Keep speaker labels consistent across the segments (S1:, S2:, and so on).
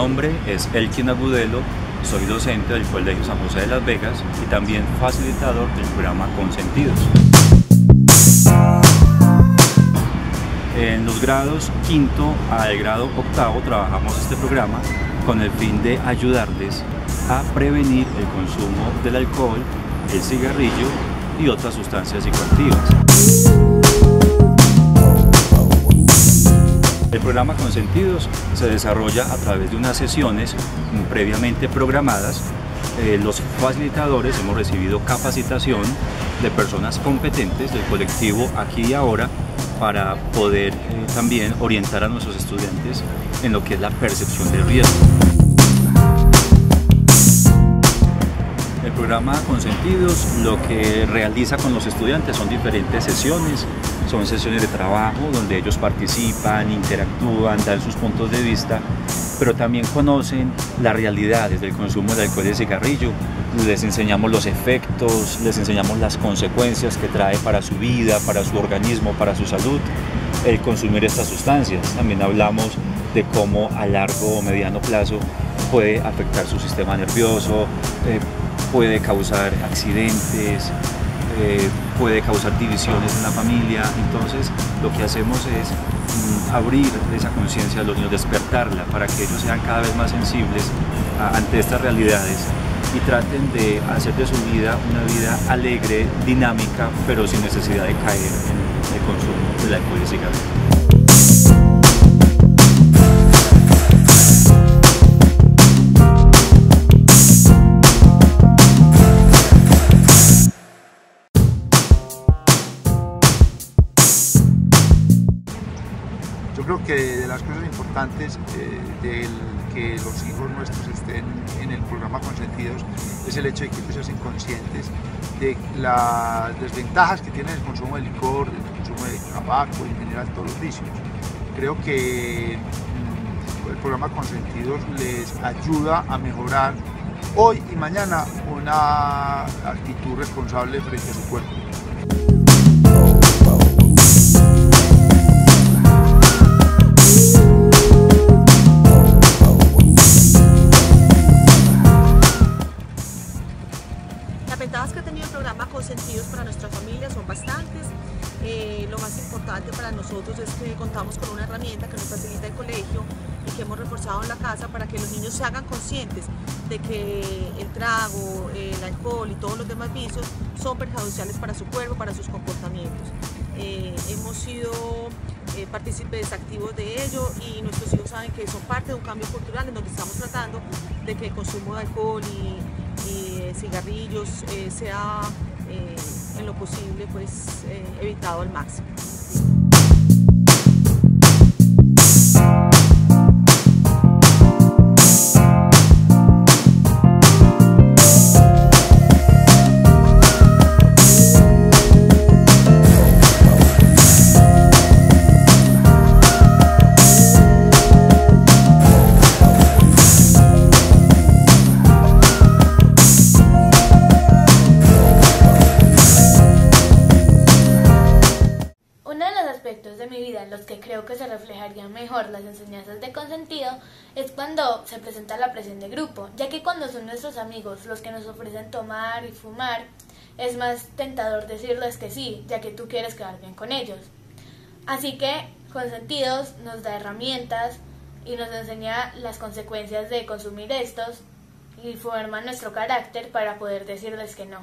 S1: nombre es Elkin Agudelo, soy docente del Colegio San José de Las Vegas y también facilitador del programa Consentidos. En los grados quinto al grado octavo trabajamos este programa con el fin de ayudarles a prevenir el consumo del alcohol, el cigarrillo y otras sustancias psicoactivas. El programa Consentidos se desarrolla a través de unas sesiones previamente programadas. Los facilitadores hemos recibido capacitación de personas competentes del colectivo Aquí y Ahora para poder también orientar a nuestros estudiantes en lo que es la percepción del riesgo. El programa Consentidos lo que realiza con los estudiantes son diferentes sesiones, son sesiones de trabajo donde ellos participan, interactúan, dan sus puntos de vista, pero también conocen las realidades del consumo de alcohol y cigarrillo. Les enseñamos los efectos, les enseñamos las consecuencias que trae para su vida, para su organismo, para su salud, el consumir estas sustancias. También hablamos de cómo a largo o mediano plazo puede afectar su sistema nervioso, puede causar accidentes, puede causar divisiones en la familia. Entonces lo que hacemos es abrir esa conciencia a los niños, despertarla para que ellos sean cada vez más sensibles ante estas realidades y traten de hacer de su vida una vida alegre, dinámica, pero sin necesidad de caer en el consumo del alcohol y cigarrillo.
S2: Yo creo que de las cosas importantes del que los hijos nuestros estén en el programa Consentidos es el hecho de que ellos se hacen conscientes de las desventajas que tiene el consumo de licor, el consumo de tabaco y en general todos los vicios. Creo que el programa Consentidos les ayuda a mejorar hoy y mañana una actitud responsable frente a su cuerpo.
S3: Las ventajas que ha tenido el programa Consentidos para nuestra familia son bastantes. Lo más importante para nosotros es que contamos con una herramienta que nos facilita el colegio y que hemos reforzado en la casa para que los niños se hagan conscientes de que el trago, el alcohol y todos los demás vicios son perjudiciales para su cuerpo, para sus comportamientos. Hemos sido partícipes activos de ello y nuestros hijos saben que son parte de un cambio cultural en donde estamos tratando de que el consumo de alcohol y cigarrillos sea en lo posible pues, evitado al máximo.
S4: De mi vida en los que creo que se reflejarían mejor las enseñanzas de Consentido es cuando se presenta la presión de grupo, ya que cuando son nuestros amigos los que nos ofrecen tomar y fumar, es más tentador decirles que sí, ya que tú quieres quedar bien con ellos. Así que Consentidos nos da herramientas y nos enseña las consecuencias de consumir estos y forma nuestro carácter para poder decirles que no.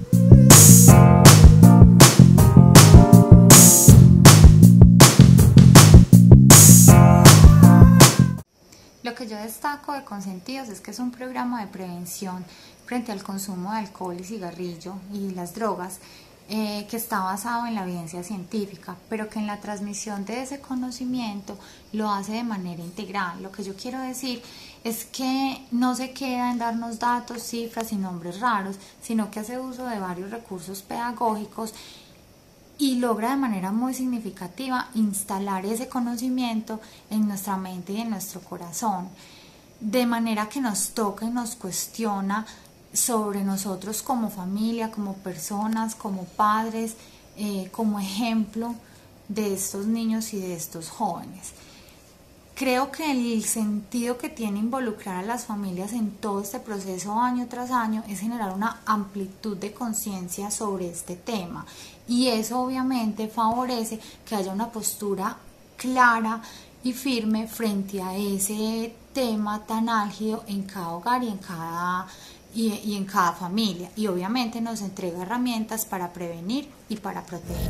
S5: Lo que yo destaco de Consentidos es que es un programa de prevención frente al consumo de alcohol y cigarrillo y las drogas que está basado en la evidencia científica, pero que en la transmisión de ese conocimiento lo hace de manera integral. Lo que yo quiero decir es que no se queda en darnos datos, cifras y nombres raros, sino que hace uso de varios recursos pedagógicos y logra de manera muy significativa instalar ese conocimiento en nuestra mente y en nuestro corazón, de manera que nos toca y nos cuestiona sobre nosotros como familia, como personas, como padres, como ejemplo de estos niños y de estos jóvenes. Creo que el sentido que tiene involucrar a las familias en todo este proceso año tras año es generar una amplitud de conciencia sobre este tema, y eso obviamente favorece que haya una postura clara y firme frente a ese tema tan álgido en cada hogar y en cada familia, y obviamente nos entrega herramientas para prevenir y para proteger.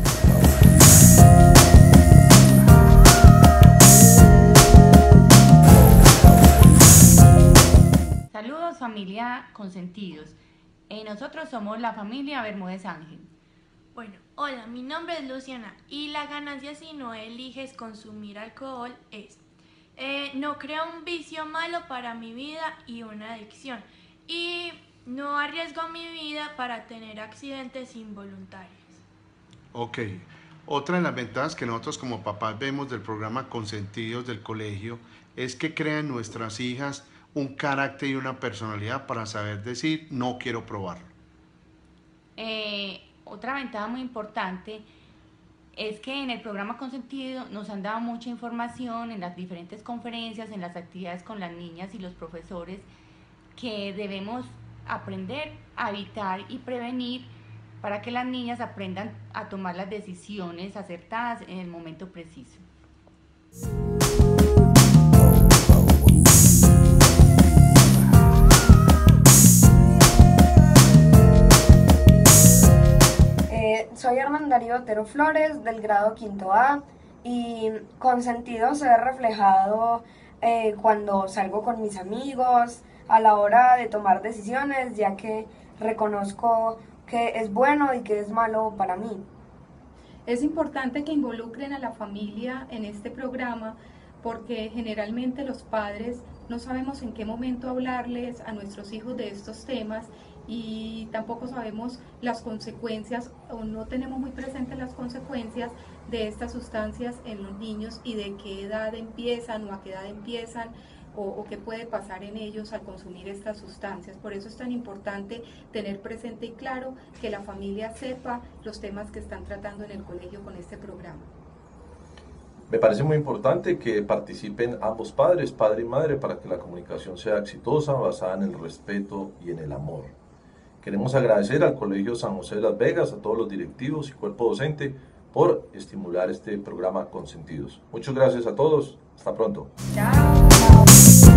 S6: Saludos familia Consentidos. Nosotros somos la familia Bermúdez Ángel.
S7: Bueno, hola, mi nombre es Luciana y la ganancia si no eliges consumir alcohol es no creo un vicio malo para mi vida y una adicción, y no arriesgo mi vida para tener accidentes involuntarios.
S8: Ok, otra de las ventajas que nosotros como papás vemos del programa Consentidos del colegio es que crean nuestras hijas un carácter y una personalidad para saber decir no quiero probarlo.
S6: Otra ventaja muy importante es que en el programa Consentido nos han dado mucha información en las diferentes conferencias, en las actividades con las niñas y los profesores, que debemos aprender a evitar y prevenir para que las niñas aprendan a tomar las decisiones acertadas en el momento preciso.
S9: Soy Hernán Darío Otero Flores, del grado 5A, y Consentido se ve reflejado cuando salgo con mis amigos, a la hora de tomar decisiones, ya que reconozco que es bueno y que es malo para mí.
S10: Es importante que involucren a la familia en este programa, porque generalmente los padres no sabemos en qué momento hablarles a nuestros hijos de estos temas, y tampoco sabemos las consecuencias, o no tenemos muy presentes las consecuencias de estas sustancias en los niños, y de qué edad empiezan o a qué edad empiezan, o qué puede pasar en ellos al consumir estas sustancias. Por eso es tan importante tener presente y claro que la familia sepa los temas que están tratando en el colegio con este programa.
S11: Me parece muy importante que participen ambos padres, padre y madre, para que la comunicación sea exitosa, basada en el respeto y en el amor. Queremos agradecer al Colegio San José de Las Vegas, a todos los directivos y cuerpo docente por estimular este programa Consentidos. Muchas gracias a todos. Hasta pronto.
S9: Chao.